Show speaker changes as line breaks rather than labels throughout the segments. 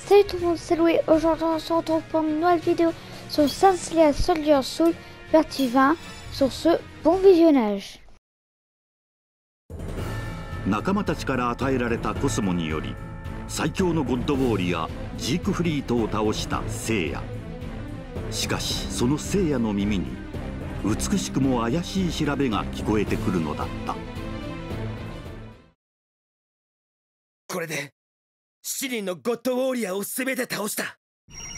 Salut tout le monde, c'est Louis. Aujourd'hui on se retrouve pour une nouvelle vidéo sur Saint-Seiya Soldier Soul partie 20. Sur ce, bon visionnage.
仲間たちから与えられたコスモにより最強のゴッドウォーリアジークフリートを倒した聖夜。しかしその聖夜の耳に美しくも怪しい調べが聞こえてくるのだった。
これで7人のゴッドウォーリアを全て倒した。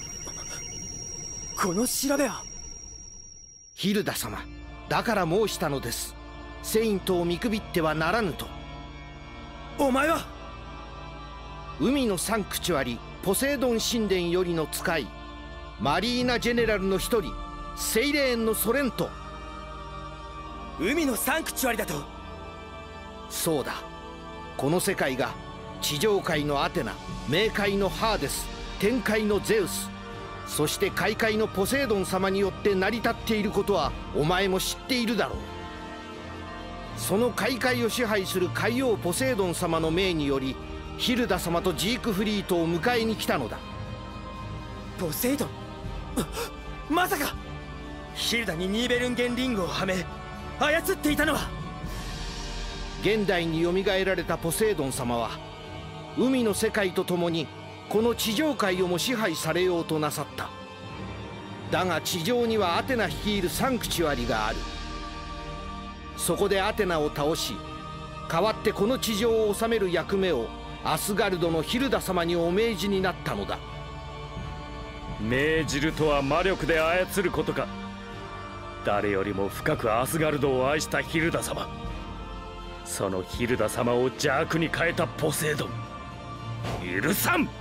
この調べはヒルダ様だから申したのです。セイントを見くびってはならぬと。お前は海のサンクチュアリポセイドン神殿よりの使いマリーナ・ジェネラルの一人セイレーンのソレント。海のサンクチュアリだと。そうだ、この世界が地上界のアテナ、冥界のハーデス、天界のゼウス、そして海界のポセイドン様によって成り立っていることはお前も知っているだろう。その海界を支配する海王ポセイドン様の命によりヒルダ様とジークフリートを迎えに来たのだ。ポセイドン、まさかヒルダにニーベルンゲンリングをはめ操っていたのは。現代によみがえられたポセイドン様は海の世界とともにこの地上界をも支配されようとなさった。だが地上にはアテナ率いるサンクチュアリがある。そこでアテナを倒し代わってこの地上を治める役目をアスガルドのヒルダ様にお命じになったのだ。
命じるとは魔力で操ることか。誰よりも深くアスガルドを愛したヒルダ様、そのヒルダ様を邪悪に変えたポセイドン、許さん。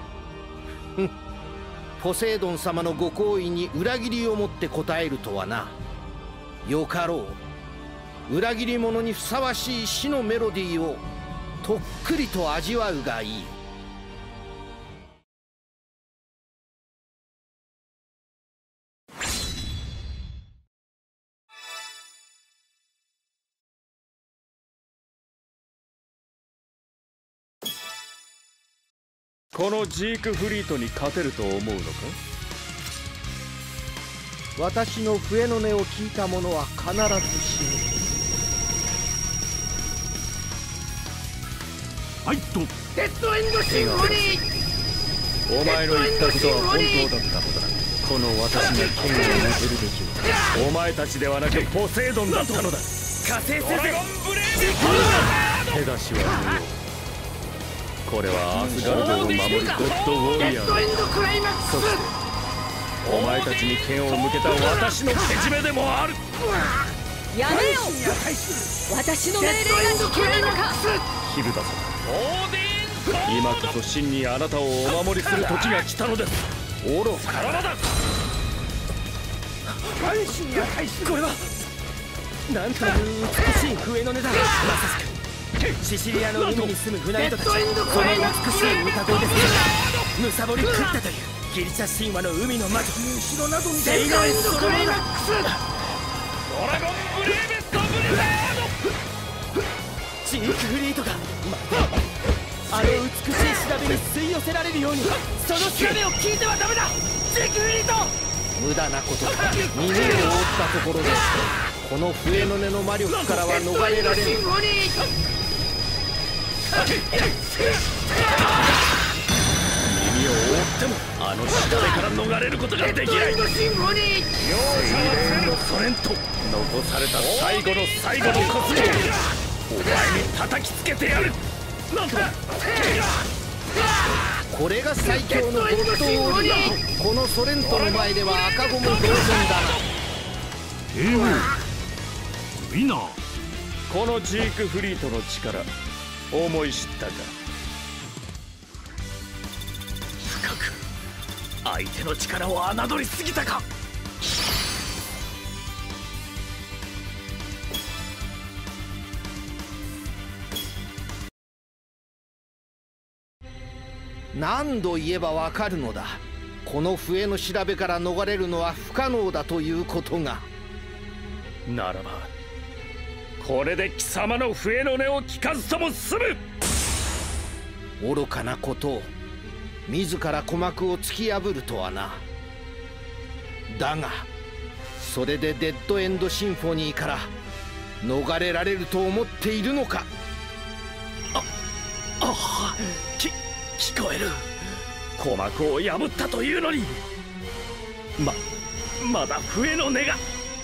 ポセイドン様のご好意に裏切りをもって応えるとはな。よかろう。裏切り者にふさわしい死のメロディーをとっくりと味わうがいい。
このジークフリートに勝てると思うのか。
私の笛の音を聞いた者は必ず死ぬ。
はいと
デッドエンドシンフォニー。
お前の言ったことは本当だったのだ。この私が剣を持てるべきはお前たちではなくポセイドンだったのだ。
加勢せぜ。
手出しは無用。これはアスガルドを守るゴッドウォーリアー。そしてお前たちに剣を向けた私のけじめでもある。
やめよ。私の命令が聞けないのか。
ヒルダ様、今こそ真にあなたをお守りする時が来たのです。愚か者だ。
これはなんという美しい笛の音だ。まさしくシシリアの海に住む船人たち、その美しい歌声です。貪り食ったというギリシャ神話の海の魔女セイロエンドクライマックス。ドラゴンブレーベストブリザード。ジークフリートがあの美しい調べに吸い寄せられるように、その調べを聞いてはダメだ。ジークフリート、無駄なことだ。耳を覆ったところでこの笛の音の魔力からは逃れられる。
耳を覆ってもあの調べから逃れることができない。セイレーンのソレント、残された最後の最後のコスモをお前に叩きつけてやる。なんと
これが最強のゴッドウォーリアー。このソレントの前では赤子も同然だな。
ウィナー。
このジークフリートの力思い知ったか。深く相手の力を侮りすぎたか。
何度言えばわかるのだ。この笛の調べから逃れるのは不可能だということが。
ならばこれで貴様の笛の音を聞かずとも済む。
愚かなことを。 自ら鼓膜を突き破るとはな。だがそれでデッドエンドシンフォニーから逃れられると思っているのか。
聞こえる。鼓膜を破ったというのにまだ笛の音が。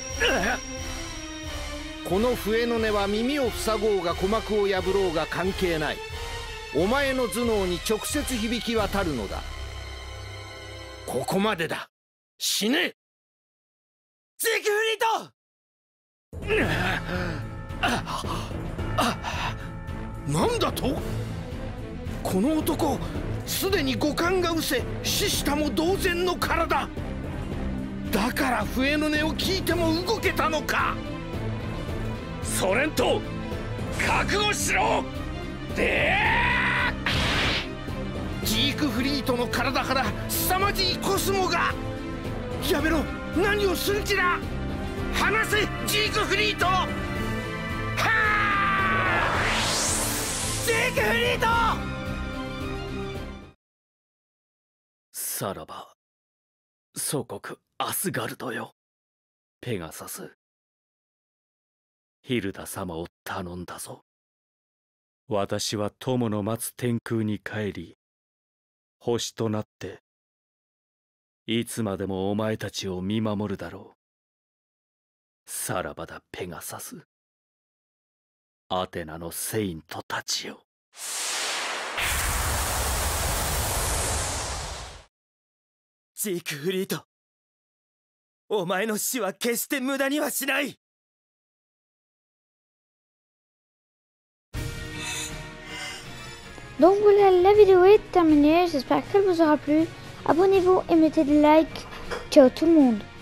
この笛の音は耳を塞ごうが鼓膜を破ろうが関係ない。お前の頭脳に直接響き渡るのだ。ここまでだ。死ね。
ジークフリート。
なんだと。この男すでに五感が失せ死したも同然の体だから笛の音を聞いても動けたのか。
ソレント覚悟しろ。
ジークフリートの体から凄まじいコスモが。やめろ。何をする気だ。離せジークフリート。はあ。
ジークフリート。
さらば祖国アスガルドよ。ペガサス、ヒルダ様を頼んだぞ。私は友の待つ天空に帰り、星となっていつまでもお前たちを見守るだろう。さらばだペガサス、アテナのセイントたちよ。
ジークフリート、お前の死は決して無駄にはしない。
Donc voilà, la vidéo est terminée, j'espère qu'elle vous aura plu. Abonnez-vous et mettez des likes. Ciao tout le monde.